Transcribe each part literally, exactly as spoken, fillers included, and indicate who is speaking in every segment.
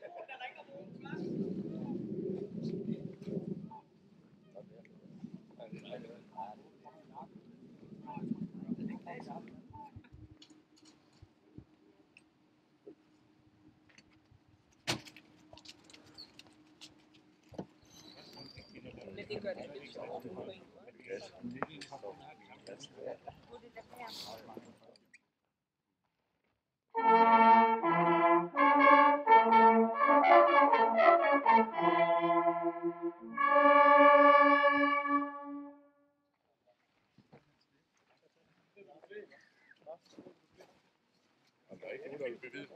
Speaker 1: Der er ikke nogen, der vil bevide det.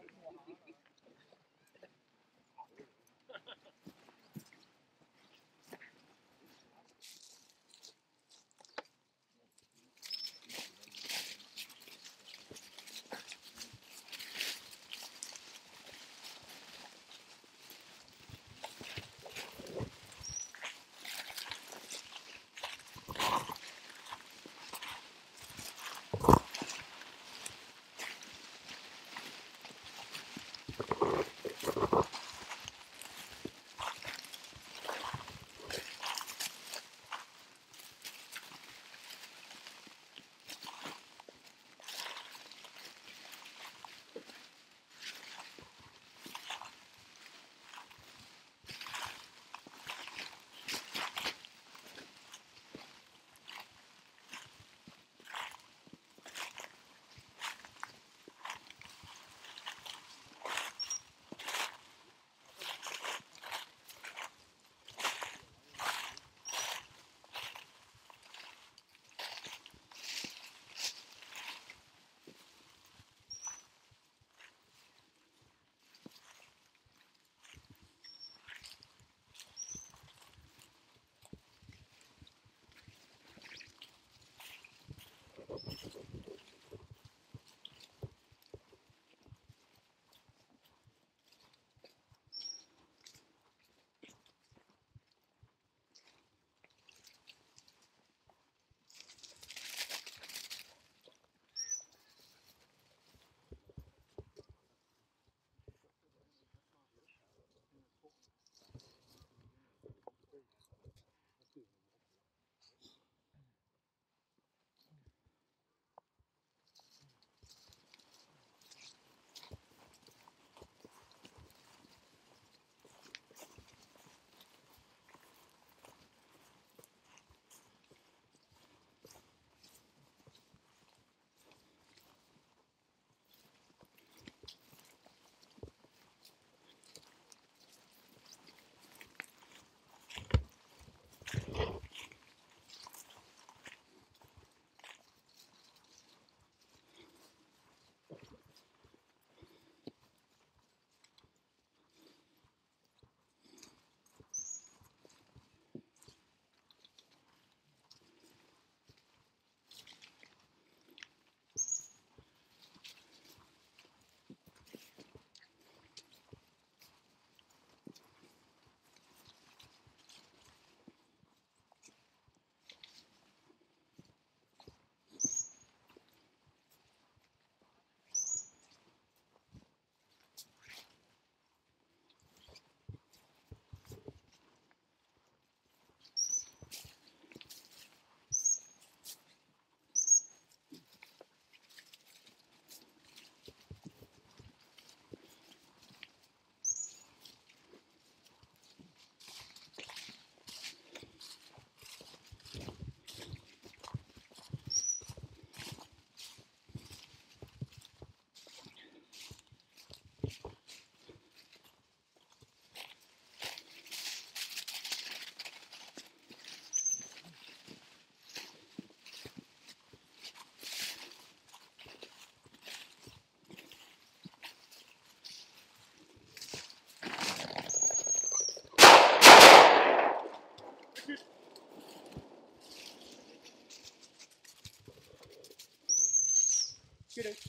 Speaker 2: Shoot it.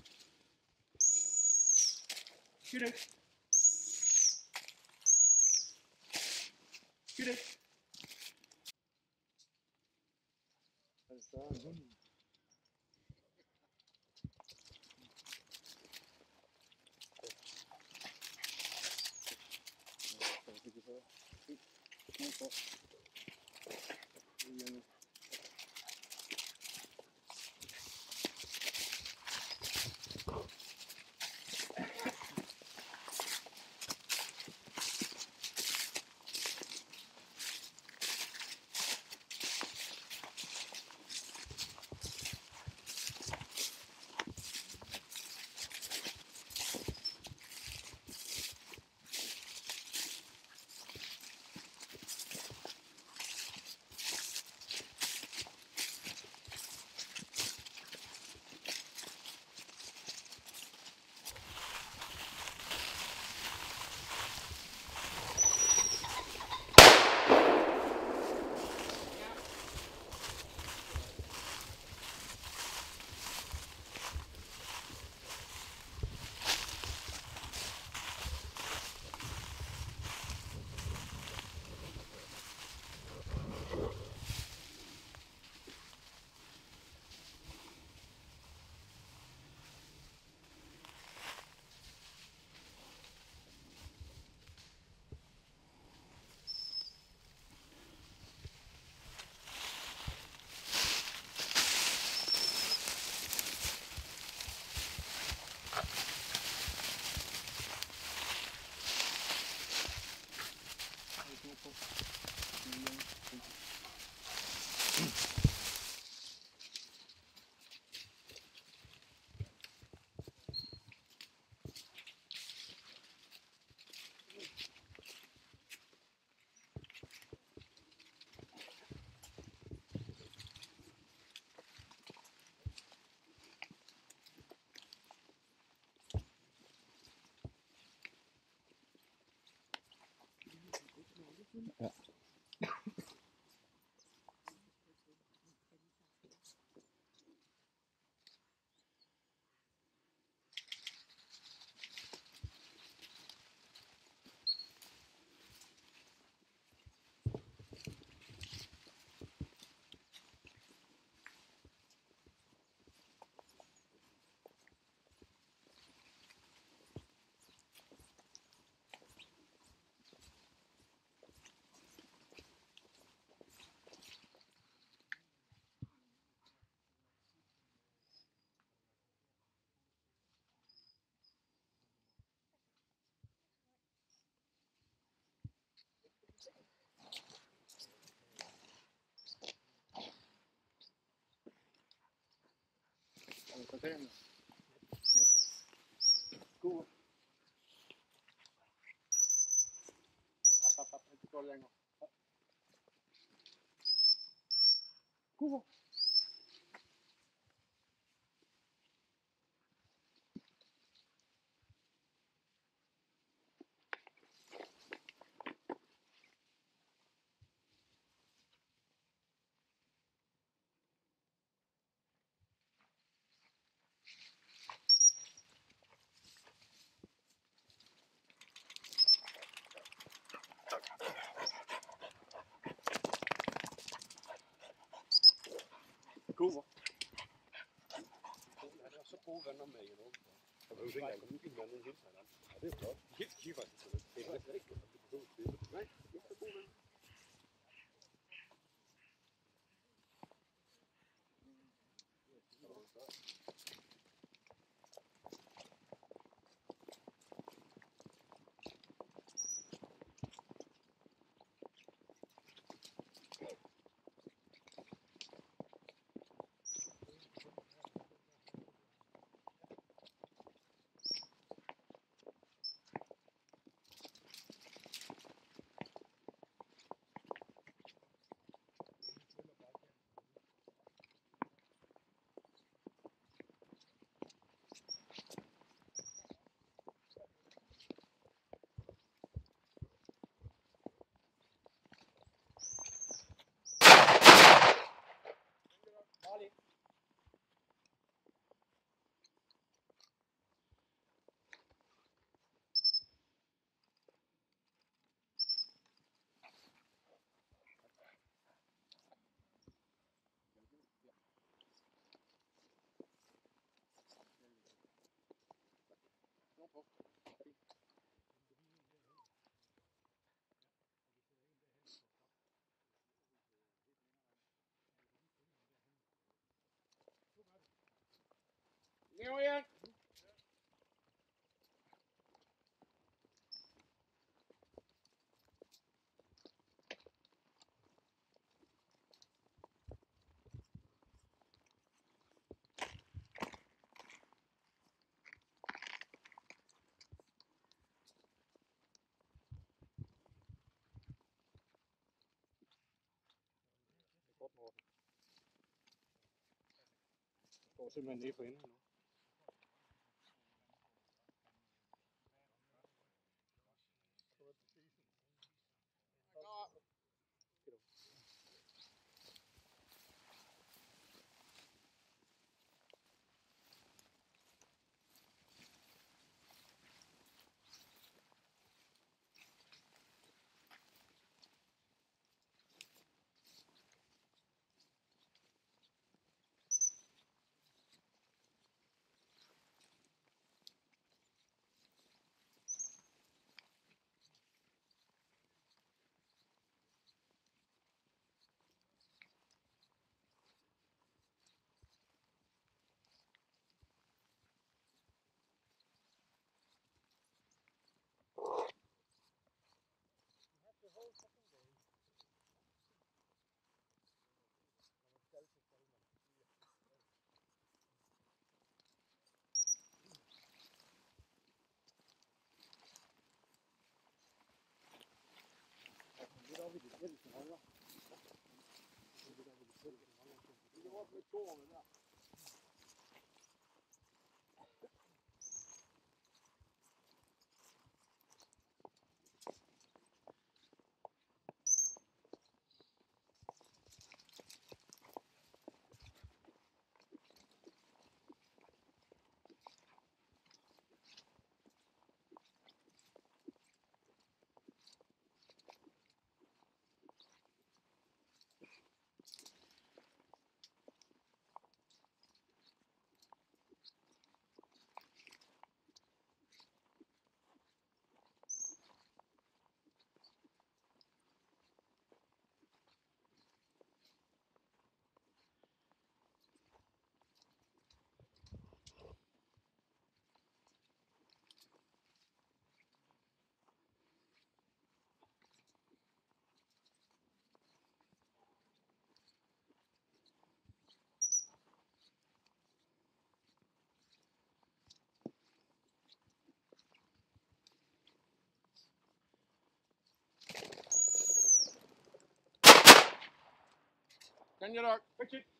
Speaker 2: Shoot it. Shoot it. Så fint. Små på. Igen. Ja. Potem. Kubo. Apa apa itu koleng. Kubo. Kubo.
Speaker 1: Han er så gode venner med i Europa. Han er jo ikke engang en mand en helt andet. Ja, det er flot. Helt kigger til det. Det er faktisk ikke, at det er så spillet. Nej, det er så gode venner.
Speaker 2: Molly. Herover igen.
Speaker 1: Godt, Morten. Jeg står simpelthen nede for enden nu. Lidt op i det fælles holder. Lidt op i det fælles holder. Det er også med tårerne der.
Speaker 2: Kan je daar? Fix it.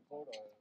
Speaker 2: prøvet at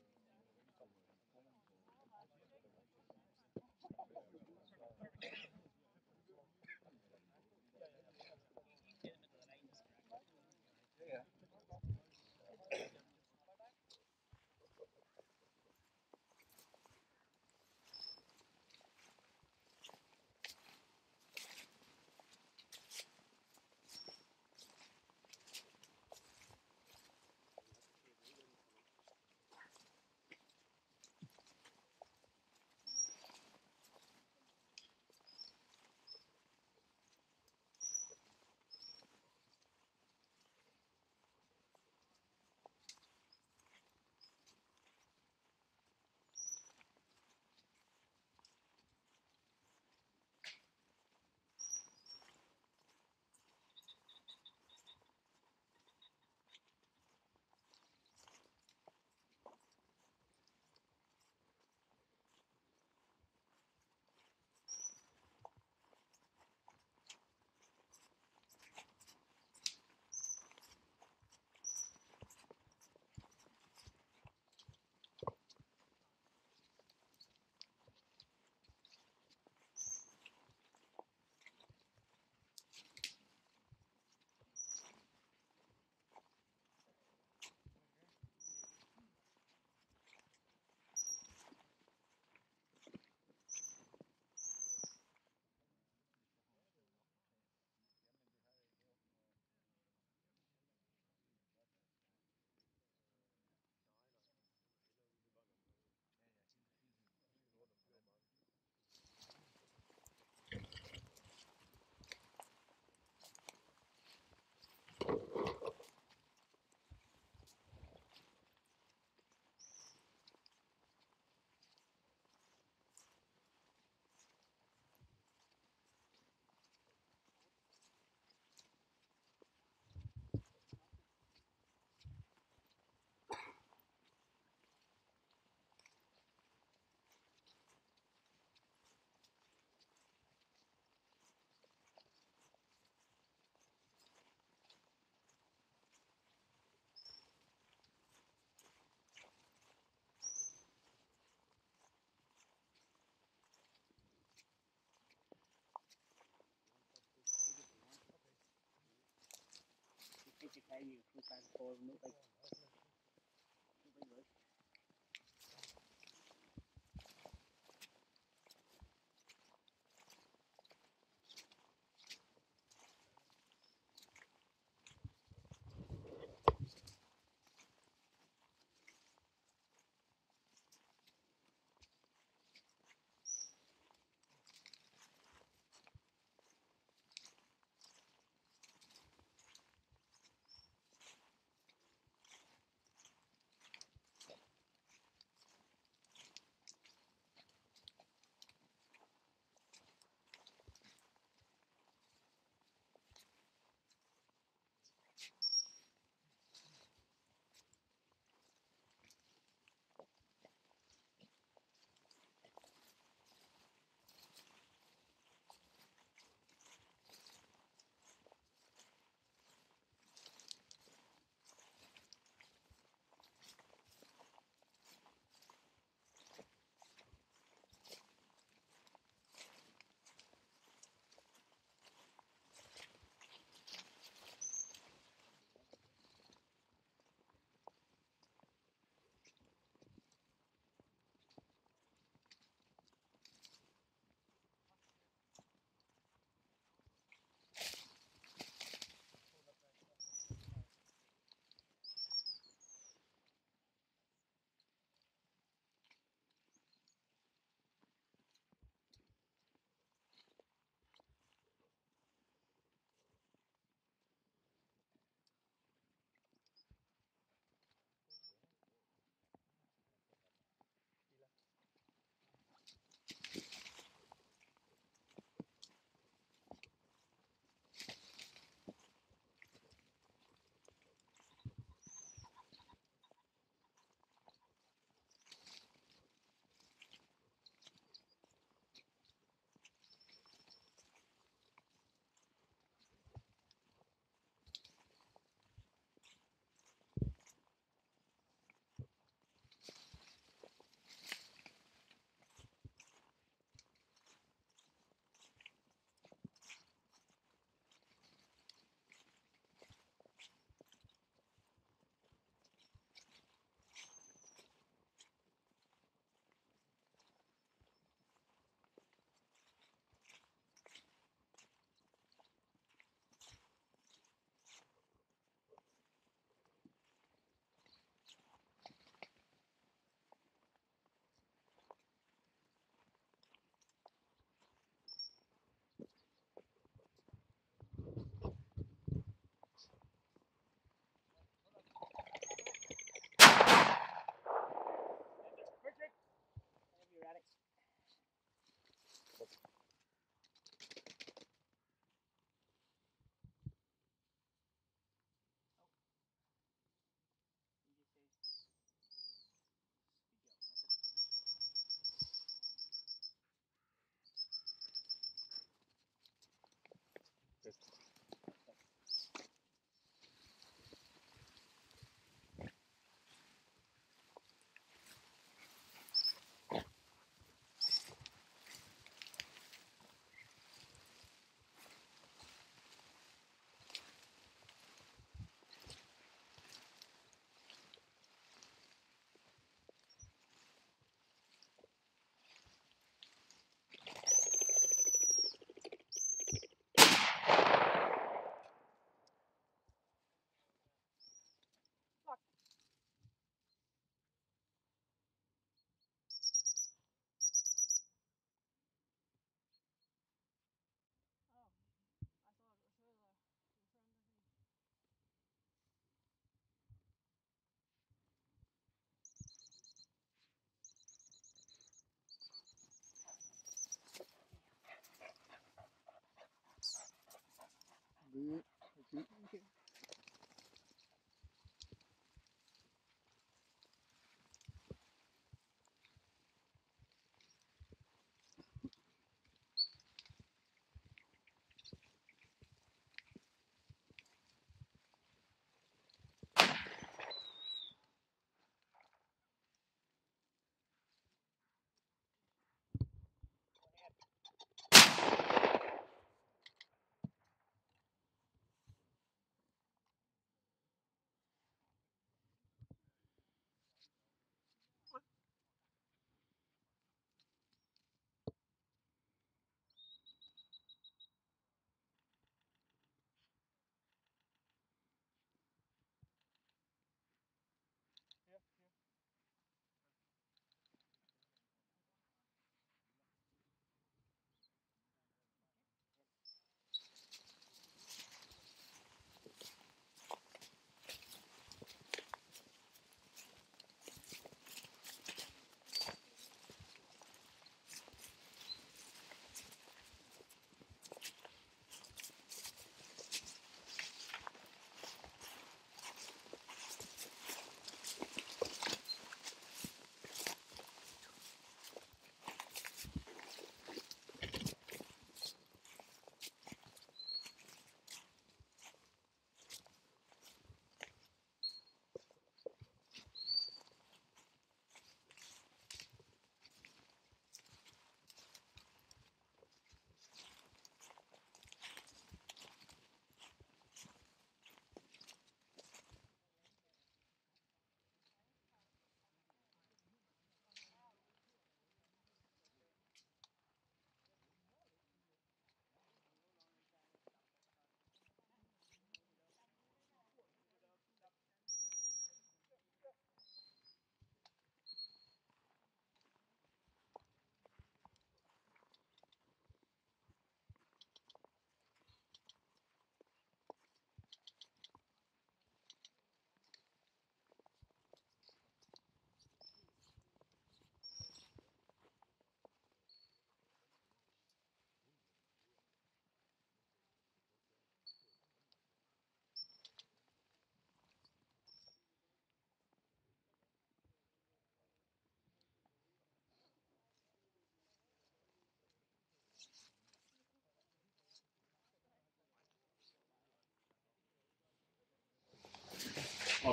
Speaker 3: cái cái nhiều phương pháp cô nước đây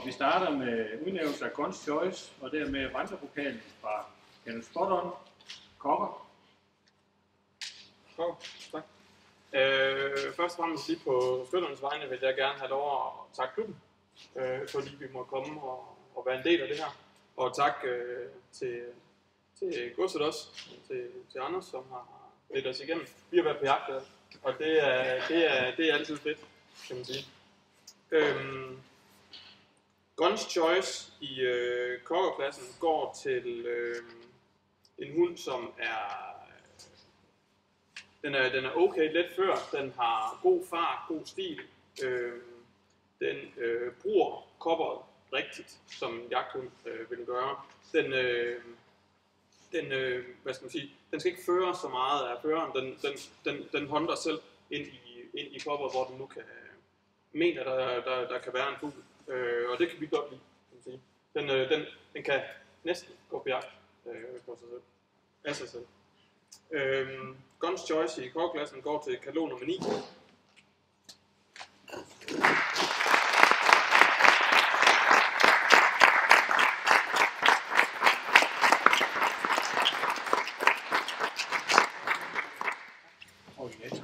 Speaker 4: vi starter med udnævnelse af Guns Choice, og dermed vandrepokalen fra Kenneth Spot On, Kokker.
Speaker 5: Kokker, tak. Øh, først og fremmest lige på skytternes vegne vil jeg gerne have lov at takke klubben, øh, fordi vi må komme og, og være en del af det her. Og tak øh, til, til Godset også, til, til Anders, som har ledt os igennem. Vi har været på jagt, og det er, det er, det er altid fedt, kan man sige. Øhm, Guns Choice i øh, kokkerklassen går til øh, en hund, som er den, er den er okay let før. Den har god fart, god stil. Øh, den øh, bruger kopperet rigtigt, som en jagthund øh, vil gøre. Den, øh, den, øh, hvad skal man sige, den skal ikke føre så meget af føreren. Den, den, den, den håndter selv ind i, ind i kopperet, hvor den nu kan mener, der, der, der kan være en fugl. Øh, og det kan vi godt lide, kan man sige. Den, øh, den, den kan næsten gå på jagt øh, for sig selv. Af sig selv. Øh, Guns Choice i kokklassen går til katalog nummer ni.
Speaker 4: Og igen.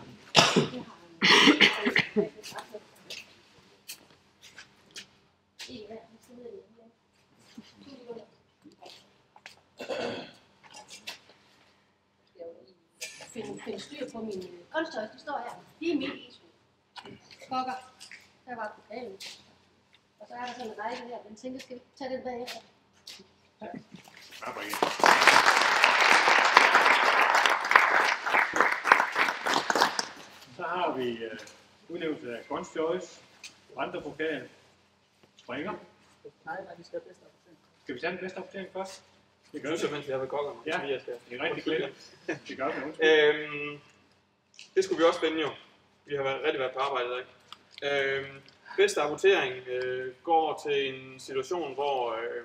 Speaker 6: Finde, finde styr på min kunstøj, det står her. Det er mit isud. Kokker. Der var pokalen. Og så er der sådan en række her. Den tænker, skal vi tage den bagefter?
Speaker 4: Arbejde. Så har vi uh, udnævnelse af Guns Choice, vandrepokal, springer.
Speaker 3: Nej, nej, vi skal have bedste opdatering.
Speaker 4: Skal vi tage den bedste opdatering først? Det gør
Speaker 5: Jeg
Speaker 4: vi.
Speaker 5: synes, mens jeg er ved kokkerne.
Speaker 4: Ja,
Speaker 5: fordi jeg skal.
Speaker 4: det er rigtig glædeligt. Det gør vi, undskyld.
Speaker 5: Øhm, det skulle vi også finde jo. Vi har været, rigtig været på arbejde i dag. Øhm, bedste rapportering øh, går til en situation, hvor øh,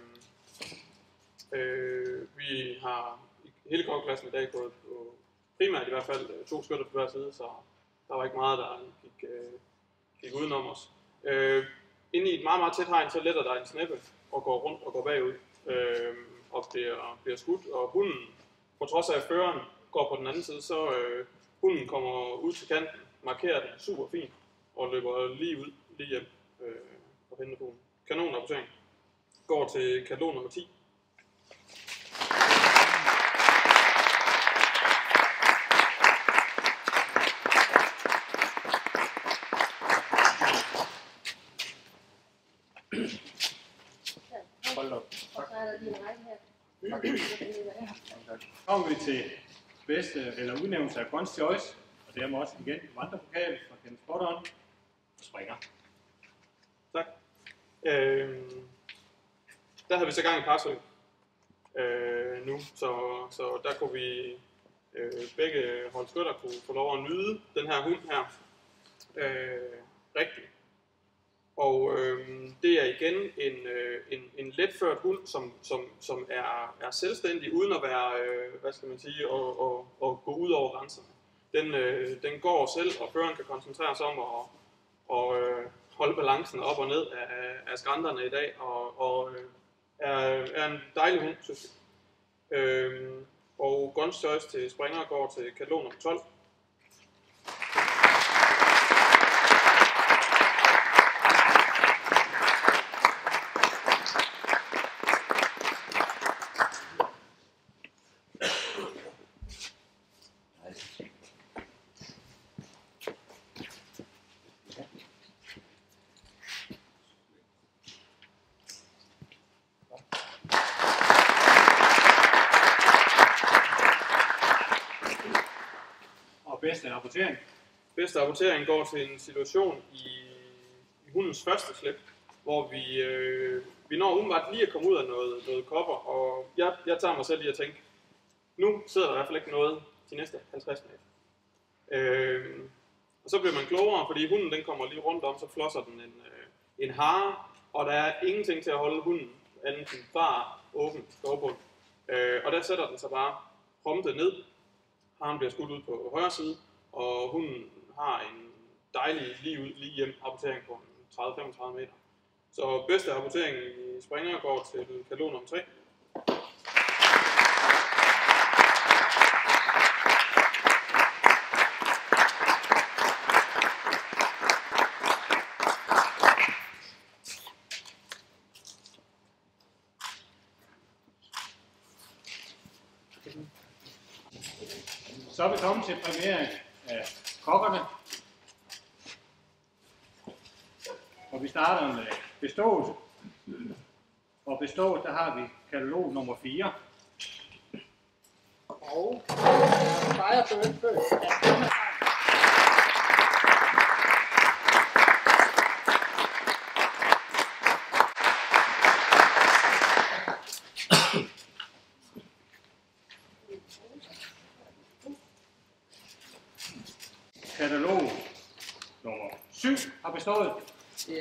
Speaker 5: øh, vi har i hele kokklassen i dag gået på primært i hvert fald to skytter på hver side, så der var ikke meget, der gik, øh, gik udenom os. Øh, inde i et meget, meget tæt hegn, så letter der en sneppe og går rundt og går bagud. Øh, og bliver, bliver skudt, og hunden, på trods af at føreren går på den anden side, så øh, hunden kommer ud til kanten, markerer den super fint, og løber lige ud, lige hjem øh, og henter hunden. Kanonrapportering går til katalog nummer ti.
Speaker 4: Hold op.
Speaker 6: Og så er der lige en række her.
Speaker 4: Så kommer vi til bedste eller udnævnelse af Guns Choice, og dermed også igen vandrepokal fra Kenneth Spot On, og springer.
Speaker 5: Tak. Øhm, der havde vi så gang i parsøg øh, nu, så, så der kunne vi øh, begge hold skytter kunne få lov at nyde den her hund her øh, rigtigt. Og øh, det er igen en, øh, en, en letført hund, som, som, som er, er selvstændig, uden at være, øh, hvad skal man sige, og, og, og gå ud over grænserne. Den, øh, den går selv, og føreren kan koncentrere sig om at og, øh, holde balancen op og ned af, af skrænterne i dag, og, og øh, er, er en dejlig hund, synes jeg. Øh, og Guns Choice til springer går til katalog nummer tolv.
Speaker 4: Bedste rapportering.
Speaker 5: Bedste rapportering går til en situation i, i hundens første slip, hvor vi, øh, vi når umiddelbart lige at komme ud af noget, noget kopper, og jeg, jeg tager mig selv i at tænke, nu sidder der i hvert fald ikke noget de næste halvtreds meter. Øh, og så bliver man klogere, fordi hunden den kommer lige rundt om, så flosser den en, øh, en hare, og der er ingenting til at holde hunden anden end bare åben skovbund. Øh, og der sætter den sig bare prompte ned. Haren bliver skudt ud på højre side, og hunden har en dejlig lige ud, lige hjem rapportering på tredive til femogtredive meter. Så bedste rapportering i springer går til katalog nummer tre.
Speaker 4: Så er vi kommet til præmiering af kokkerne. Og vi starter med bestået. Og bestået, der har vi katalog nummer fire.
Speaker 3: Og fejre på den før.
Speaker 4: Katalog nummer syv har bestået.
Speaker 3: Ja.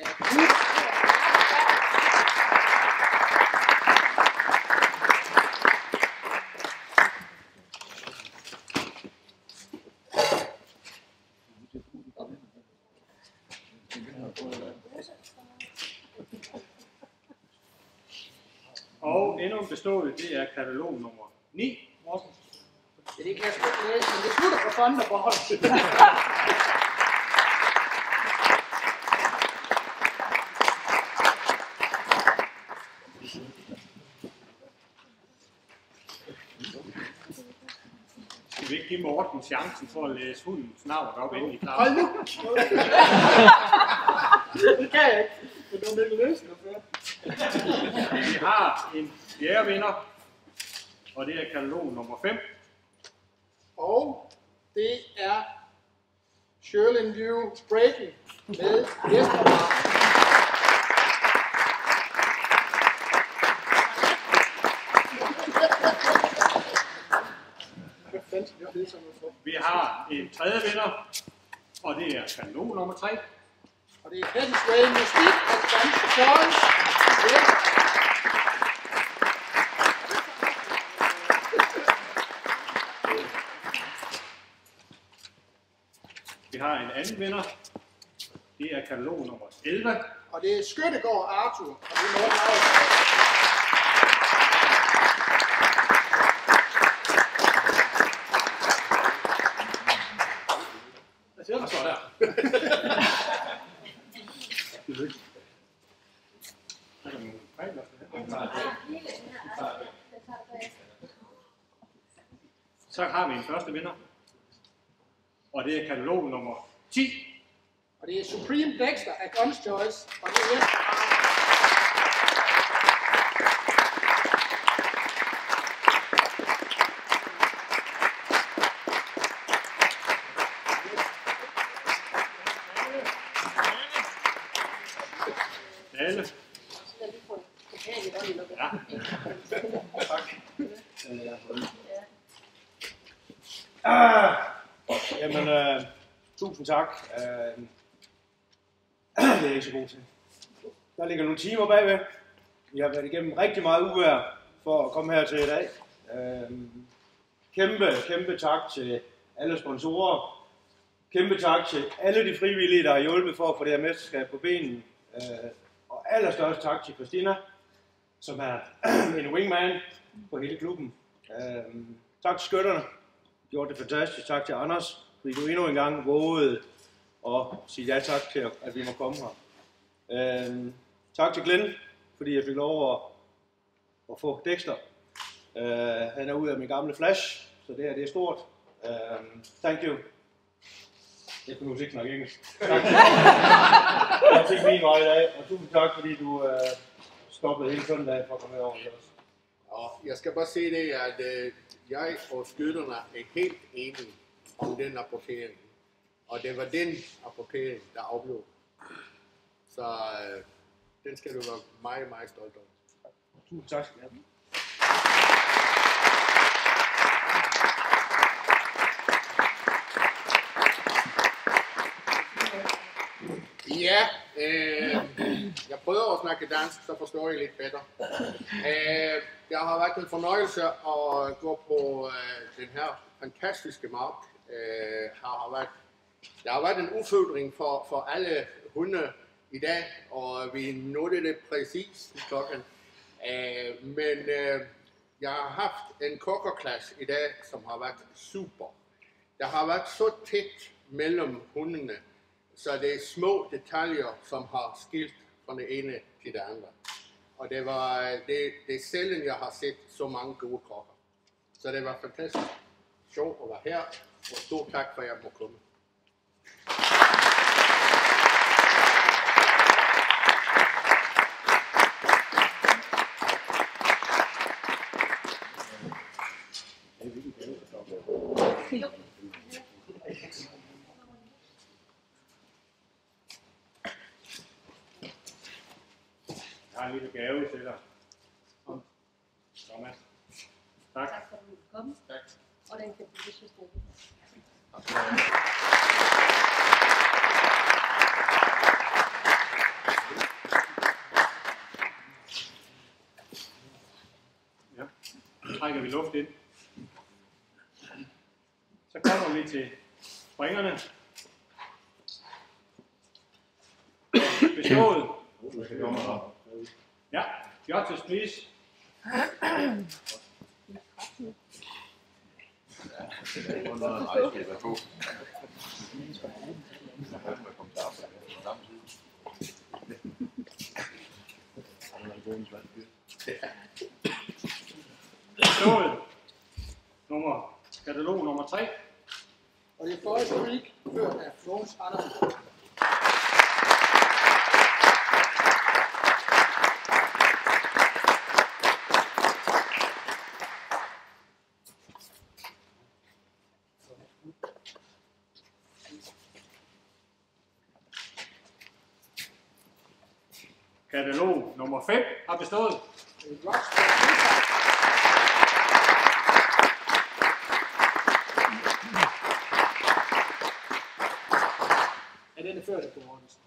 Speaker 4: Og endnu en bestået, det er katalog nummer ni. Morten.
Speaker 3: Ja, det kan jeg sgu ikke læse, men det slutter på Thunderbolt.
Speaker 4: Skal vi ikke give Morten chancen for at læse hundens navn op, inden I klarer?
Speaker 3: Hold nu! Det kan jeg ikke. Men det var Mikkel Nielsen, der førte.
Speaker 4: Vi har en fjerde vinder, og det er katalog nummer fem.
Speaker 3: Og det er Sherlin View Breaking med Jesper.
Speaker 4: Vi har en tredje vinder, og det er katalog nummer tre.
Speaker 3: Og det er Headens Way Mystik og Danske Choice.
Speaker 4: Vi har en anden vinder. Det er katalog nummer elleve.
Speaker 3: Og det er Skyttegård Arthur. Og det er Morten Laursen.
Speaker 2: Hvad siger du så der?
Speaker 4: Så har vi en første vinder, og det er katalog nummer ti.
Speaker 3: Og det er Supreme Dexter af Guns Choice. Og det er Jesper.
Speaker 4: Alle. Ja.
Speaker 1: Ah, jamen, øh, tusind tak. Øh, det er jeg ikke så god til. Der ligger nogle timer bagved. Vi har været igennem rigtig meget uvejr for at komme her til i dag. Øh, kæmpe, kæmpe tak til alle sponsorer. Kæmpe tak til alle de frivillige, der har hjulpet for at få det her mesterskab på benen. Øh, og allerstørst tak til Christina, som er en wingman på hele klubben. Øh, tak til skytterne. Gjort det fantastisk. Tak til Anders, fordi du endnu en gang vågede og sige ja tak til, at vi må komme her. Øh, tak til Glenn, fordi jeg fik lov at, at få Dexter. Øh, han er ude af min gamle flash, så det her det er stort. Øh, thank you. Jeg kunne nu ikke snakke engelsk. Tak. Jeg fik min vej i dag, og tusind tak, fordi du øh, stoppede hele søndagen for at komme herover til os.
Speaker 2: Og jeg skal bare sige det, at øh, jeg og skytterne er helt enige om den rapportering. Og det var den rapportering, der aflå. Så øh, den skal du være meget, meget stolt over.
Speaker 1: Tusind tak skal du have.
Speaker 2: Ja, øh, jeg prøver at snakke dansk, så forstår jeg lidt bedre. Øh, det har været en fornøjelse at gå på øh, den her fantastiske mark. Øh, har været, der har været en udfordring for, for alle hunde i dag, og vi nåede det præcis i klokken. Uh, men uh, jeg har haft en kokkerklasse i dag, som har været super. Der har været så tæt mellem hundene, så det er små detaljer, som har skilt fra det ene til det andet. Og det var det, det er sjældent, jeg har set så mange gode kokker. Så det var fantastisk sjovt at være her, og stor tak for, at jeg må komme.
Speaker 4: Jeg har en lille gave til dig. Thomas. Tak.
Speaker 6: Tak for, at du ville komme.
Speaker 4: Tak.
Speaker 6: Og den kan blive så stor.
Speaker 4: Ja. Så trækker vi luft ind. Så kommer vi til springerne. Bestået. Ja, judges please. Bestået. Nummer, katalog nummer tre.
Speaker 3: Og det er Forrest Creek, ført af Florence Andersen.
Speaker 4: Katalog nummer fem har bestået.
Speaker 3: Ja, den er før det på Mortensen.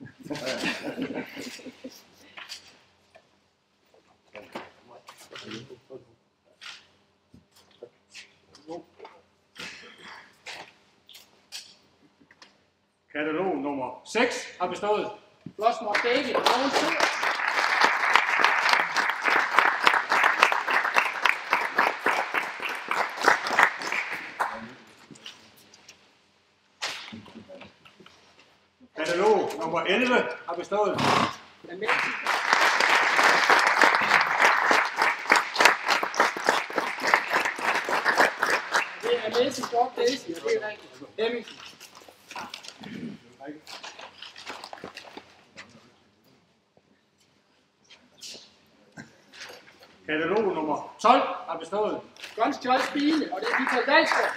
Speaker 4: Katalog nummer seks har bestået.
Speaker 3: Flossmore David, Mogens Sø.
Speaker 4: Katalog nummer elleve har bestået.
Speaker 3: Den med. Det er Mason Dog Daisy, og det er rigtigt. Hemmingsen.
Speaker 4: Katalog nummer tolv har bestået.
Speaker 3: Guns Choice Biene, og det er Michael Dahlsgaard.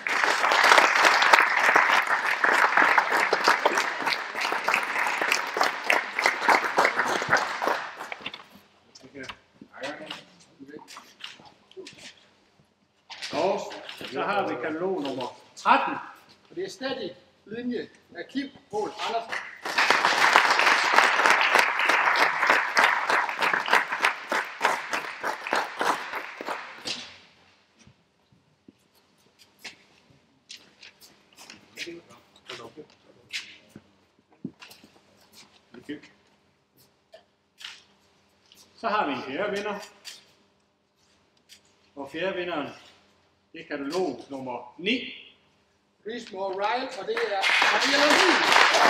Speaker 4: Og så har vi katalog nummer tretten.
Speaker 3: Og det er stadig linje af Kim Poul Andersen.
Speaker 4: Så har vi en fjerde vinder. Og fjerde vinderen, det er katalog nummer ni.
Speaker 3: Rismore Ryle, og det er Maria Lundin.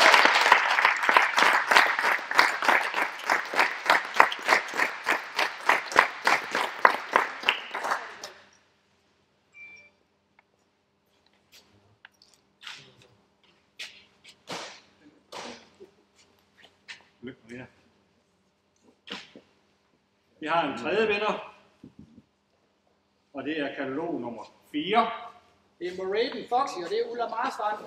Speaker 4: Vi har en tredje vinder, og det er katalog nummer fire.
Speaker 3: Det er Moraven Foxy, og det er Ulla Marstrand.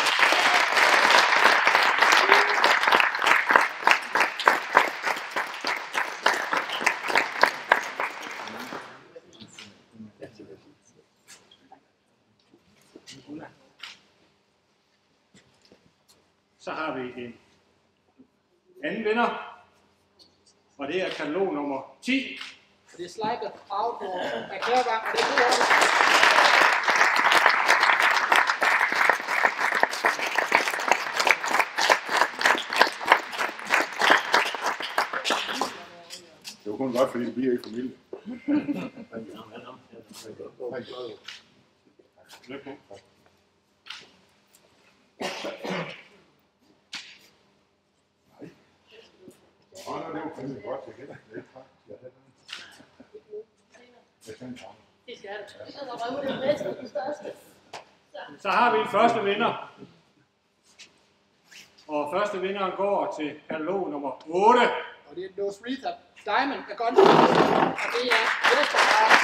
Speaker 4: Så har vi en anden vinder, og det er katalog nummer ti.
Speaker 3: Det er Sliber Outdoor af Kærvang, og det er god.
Speaker 7: godt, fordi det bliver i familie.
Speaker 4: Lykke på.
Speaker 7: Åh, det var fandme godt, jeg kender det. Jeg kender det.
Speaker 6: Det skal det. Det er der røve, det bedste, den største.
Speaker 4: Så har vi en første vinder. Og første vinderen går til katalog nummer otte.
Speaker 3: Og det er Los Rita Diamond af Gunstoys. Og det er Jesper Harald.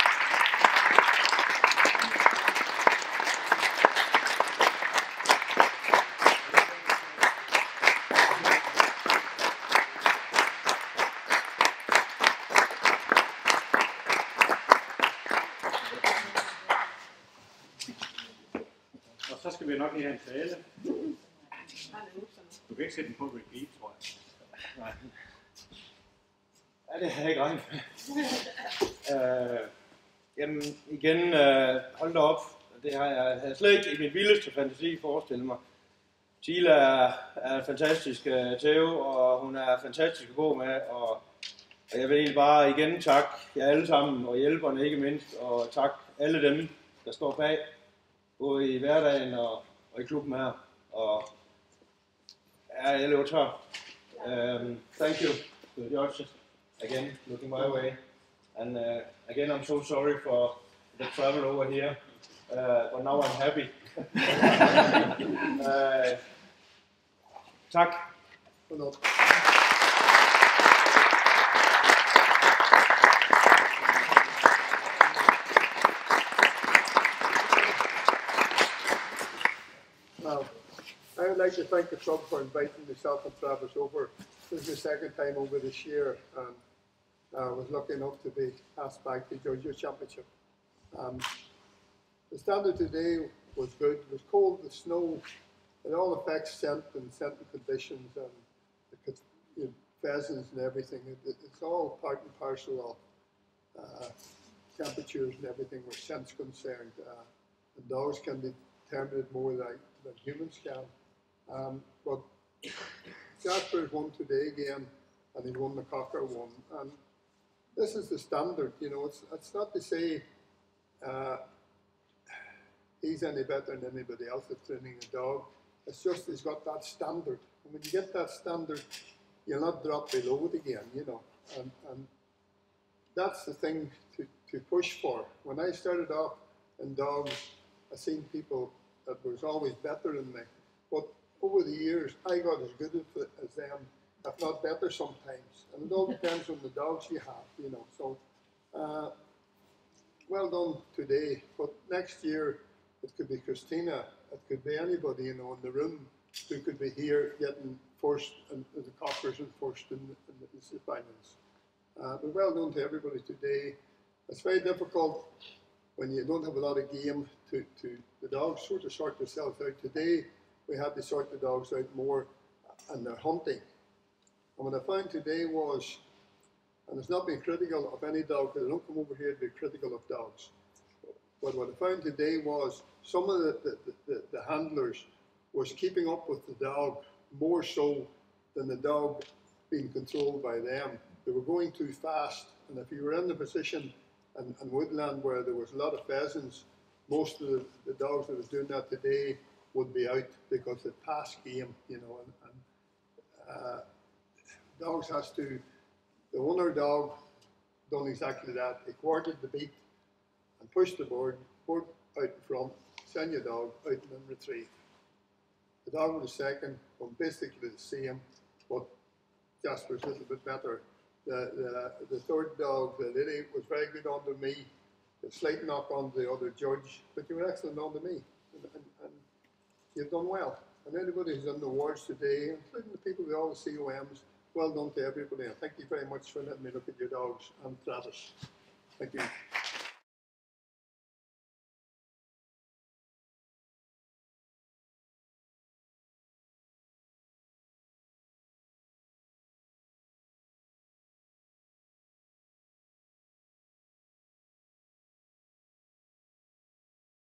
Speaker 4: Og så skal vi nok lige have en tale. Du kan ikke sætte den på repeat, tror jeg.
Speaker 1: Nej. Ja, det har jeg ikke regnet med. øh, jamen, igen, øh, hold da op. Det har jeg, havde slet ikke i min vildeste fantasi forestillet mig. Tila er, er fantastisk øh, tæve, og hun er fantastisk at gå med. Og, og jeg vil egentlig bare igen takke jer alle sammen, og hjælperne ikke mindst. Og tak alle dem, der står bag. Både i hverdagen og, og i klubben her. Og ja, jeg løber tør. Um, thank you to the judges again, looking my way. And uh, again, I'm so sorry for the travel over here, uh, but now I'm happy. uh, tak.
Speaker 2: Now, I would like to thank the club for inviting myself and Travis over. This is the second time over this year, and I was lucky enough to be asked back to judge your championship. Um, the standard today was good. It was cold, the snow, it all affects scent and scenting conditions and the you know, pheasants and everything. It, it, it's all part and parcel of uh, temperatures and everything where scent's concerned. Uh, and dogs can be determined more like than humans can. Um, but Jasper's won today again, and he won the Cocker one. And this is the standard, you know. It's it's not to say uh, he's any better than anybody else that's training a dog. It's just he's got that standard. And when you get that standard, you'll not drop below it again, you know. And and that's the thing to, to push for. When I started off in dogs, I seen people that was always better than me. But over the years, I got as good as, as them, if not better sometimes. And it all depends on the dogs you have, you know. So, uh, well done today. But next year, it could be Christina, it could be anybody, you know, in the room who could be here getting first, and the Cockers and first in the, in the finals. Uh, but well done to everybody today. It's very difficult when you don't have a lot of game to, to the dogs sort of sort themselves out. Today, we had to sort the dogs out more and their hunting. And what I found today was, and it's not being critical of any dog, because I don't come over here to be critical of dogs, but what I found today was some of the, the, the, the handlers was keeping up with the dog more so than the dog being controlled by them. They were going too fast, and if you were in the position in, in woodland where there was a lot of pheasants, most of the, the dogs that was doing that today would be out because it passed game, you know, and, and uh, dogs has to, the owner dog done exactly that. He quartered the beat and pushed the board, board out in front, send your dog out and then retrieve. The dog with the second was basically the same, but Jasper's a little bit better. The, the, the third dog, the lady, was very good under me. A slight knock on the other judge, but you were excellent under me. And, and, and you've done well. And anybody who's in the awards today, including the people with all the C O Ms, well done to everybody. And thank you very much for letting me look at your dogs and Travis. Thank you.